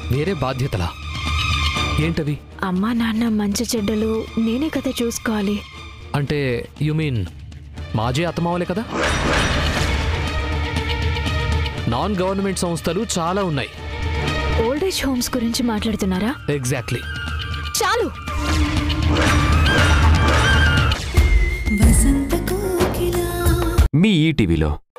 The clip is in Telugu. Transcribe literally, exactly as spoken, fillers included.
వేరే బాధ్యతలా? ఏంటవి? అమ్మా నాన్న మంచి చెడ్డలు నేనే కదా చూసుకోవాలి. అంటే యు మీన్ మాజీ అత్తమావలే కదా? నాన్ గవర్నమెంట్ సంస్థలు చాలా ఉన్నాయి. ఓల్డ్ ఏజ్ హోమ్స్ గురించి మాట్లాడుతున్నారా? ఎగ్జాక్ట్లీ. చాలు. మీ ఈటీవీలో